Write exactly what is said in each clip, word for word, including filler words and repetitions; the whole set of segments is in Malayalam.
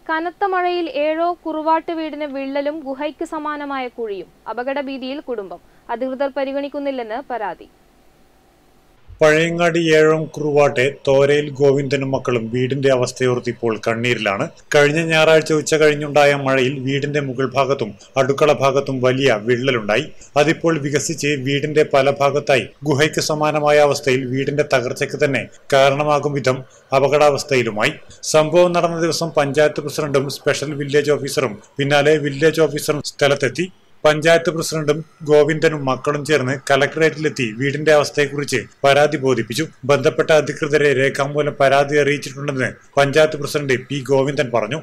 കനത്ത മഴയിൽ ഏഴോ കുറുവാട്ട് വീടിന് വിള്ളലും ഗുഹയ്ക്ക് സമാനമായ കുഴിയും. അപകടഭീതിയിൽ കുടുംബം. അധികൃതർ പരിഗണിക്കുന്നില്ലെന്ന് പരാതി. പഴയങ്ങാടി ഏഴോം കുറുവാട്ടെ തോരയിൽ ഗോവിന്ദനും മക്കളും വീടിന്റെ അവസ്ഥയോർത്തിപ്പോൾ കണ്ണീരിലാണ്. കഴിഞ്ഞ ഞായറാഴ്ച ഉച്ച കഴിഞ്ഞുണ്ടായ മഴയിൽ വീടിന്റെ മുകൾ ഭാഗത്തും അടുക്കള ഭാഗത്തും വലിയ വിള്ളലുണ്ടായി. അതിപ്പോൾ വികസിച്ച് വീടിന്റെ പല ഭാഗത്തായി ഗുഹയ്ക്ക് സമാനമായ അവസ്ഥയിൽ വീടിന്റെ തകർച്ചയ്ക്ക് തന്നെ കാരണമാകും വിധം അപകടാവസ്ഥയിലുമായി. സംഭവം നടന്ന ദിവസം പഞ്ചായത്ത് പ്രസിഡന്റും സ്പെഷ്യൽ വില്ലേജ് ഓഫീസറും പിന്നാലെ വില്ലേജ് ഓഫീസറും സ്ഥലത്തെത്തി. പഞ്ചായത്ത് പ്രസിഡന്റും ഗോവിന്ദനും മക്കളും ചേർന്ന് കലക്ടറേറ്റിലെത്തി വീടിന്റെ അവസ്ഥയെക്കുറിച്ച് പരാതി ബോധിപ്പിച്ചു. ബന്ധപ്പെട്ട അധികൃതരെ രേഖാമൂലം പരാതി അറിയിച്ചിട്ടുണ്ടെന്ന് പഞ്ചായത്ത് പ്രസിഡന്റ് പി ഗോവിന്ദൻ പറഞ്ഞു.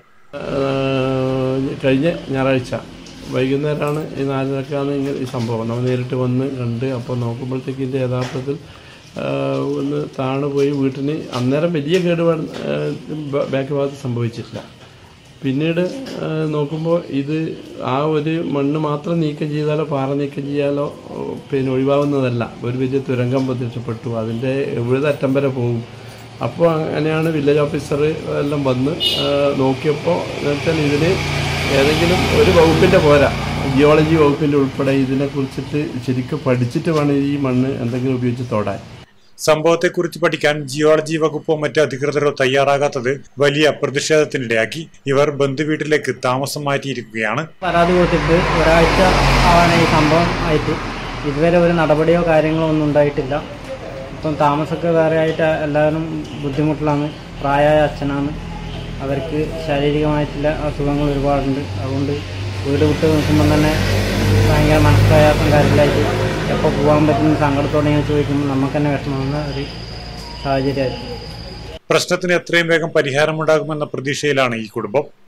കഴിഞ്ഞ ഞായറാഴ്ച വൈകുന്നേരമാണ് ഈ നാലിനൊക്കെയാണ് ഇങ്ങനെ ഈ സംഭവം നമ്മൾ നേരിട്ട് വന്ന് കണ്ട്. അപ്പോൾ നോക്കുമ്പോഴത്തേക്ക് ഇതിൻ്റെ യഥാർത്ഥത്തിൽ ഒന്ന് താണു പോയി. വീട്ടിന് അന്നേരം വലിയ കേടുപാട് ബാക്ക് ഭാഗത്ത് സംഭവിച്ചിട്ടില്ല. പിന്നീട് നോക്കുമ്പോൾ ഇത് ആ ഒരു മണ്ണ് മാത്രം നീക്കം ചെയ്താലോ പാറ നീക്കം ചെയ്യാലോ പിന്നെ ഒഴിവാകുന്നതല്ല. ഒരു വലിയ തുരങ്കം പ്രത്യക്ഷപ്പെട്ടു. അതിൻ്റെ എവിടെ അറ്റം വരെ പോകും. അപ്പോൾ അങ്ങനെയാണ് വില്ലേജ് ഓഫീസർ എല്ലാം വന്ന് നോക്കിയപ്പോൾ എന്നുവെച്ചാൽ ഇതിന് ഏതെങ്കിലും ഒരു വകുപ്പിൻ്റെ പോരാ, ജിയോളജി വകുപ്പിൻ്റെ ഉൾപ്പെടെ ഇതിനെക്കുറിച്ചിട്ട് ശരിക്കും പഠിച്ചിട്ട് വേണം ഈ മണ്ണ് എന്തെങ്കിലും ഉപയോഗിച്ച് തൊടാൻ. സംഭവത്തെക്കുറിച്ച് പഠിക്കാൻ ജിയോളജി വകുപ്പോ മറ്റ് അധികൃതരോ തയ്യാറാകാത്തത് വലിയ പ്രതിഷേധത്തിനിടയാക്കി. ഇവർ ബന്ധുവീട്ടിലേക്ക് താമസം മാറ്റിയിരിക്കുകയാണ്. പരാതി കൊടുത്തിട്ട് ഒരാഴ്ച ആവാനായി ഈ സംഭവം ആയിട്ട് ഇതുവരെ ഒരു നടപടിയോ കാര്യങ്ങളോ ഒന്നും ഉണ്ടായിട്ടില്ല. ഇപ്പം താമസമൊക്കെ വേറെ ആയിട്ട് എല്ലാവരും ബുദ്ധിമുട്ടിലാണ്. പ്രായമായ അച്ഛനാണ്, അവർക്ക് ശാരീരികമായിട്ടുള്ള അസുഖങ്ങൾ ഒരുപാടുണ്ട്. അതുകൊണ്ട് വീട് വിട്ട് നിൽക്കുമ്പോൾ തന്നെ ഭയങ്കര മനസ്പ്രയാസം കാര്യത്തിലായിട്ട് എപ്പോൾ പോകാൻ പറ്റുന്ന സങ്കടത്തോടെ ഞാൻ ചോദിക്കുമ്പോൾ നമുക്ക് തന്നെ വിഷമമാകുന്ന ഒരു സാഹചര്യമായിരിക്കും. പ്രശ്നത്തിന് എത്രയും വേഗം പരിഹാരമുണ്ടാകുമെന്ന പ്രതീക്ഷയിലാണ് ഈ കുടുംബം.